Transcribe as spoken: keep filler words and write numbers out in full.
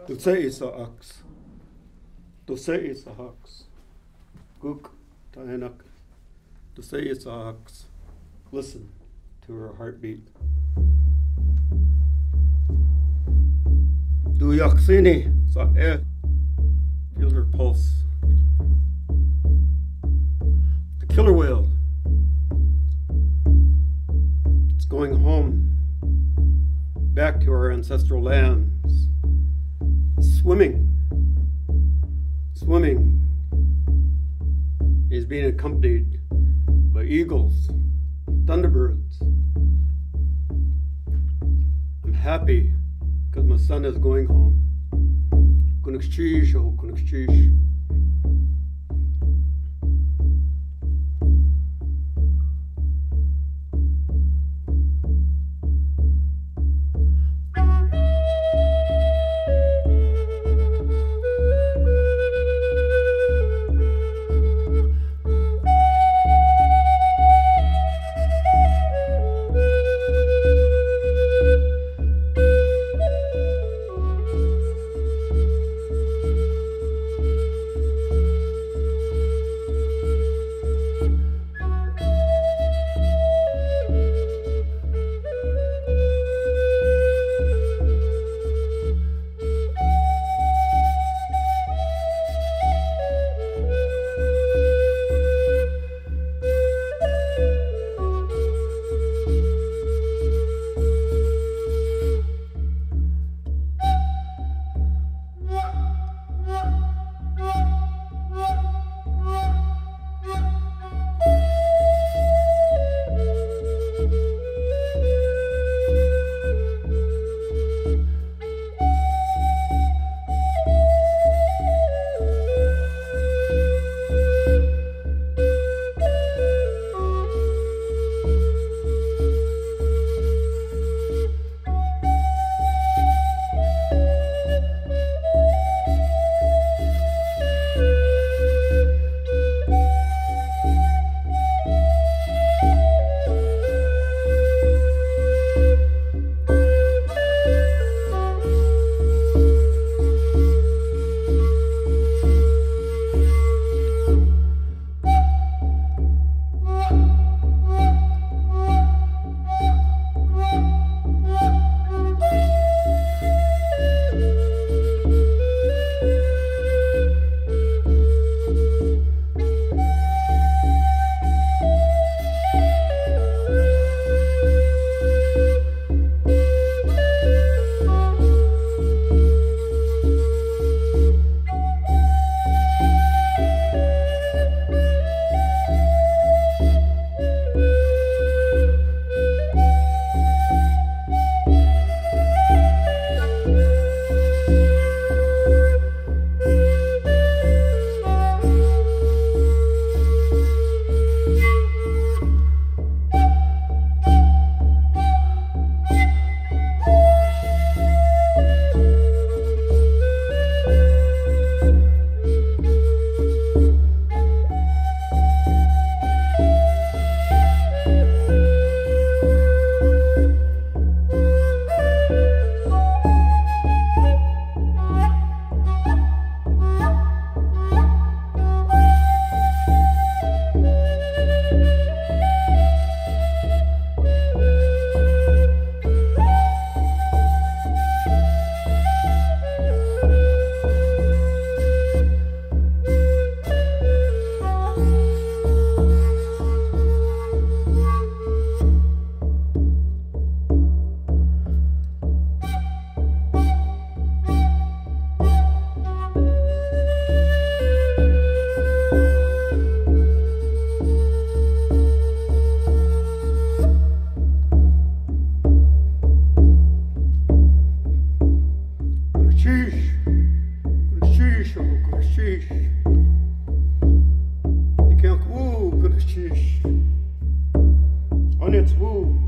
Du say is a ox. Du say is a ox. Guk taenak. Du say is a ox. Listen to her heartbeat. Du yaksini sa e. Feel her pulse. The killer whale. It's going home. Back to our ancestral lands. Swimming. Swimming. He's being accompanied by eagles and thunderbirds. I'm happy because my son is going home. Kunikchish, oh, kunikchish. On its woo.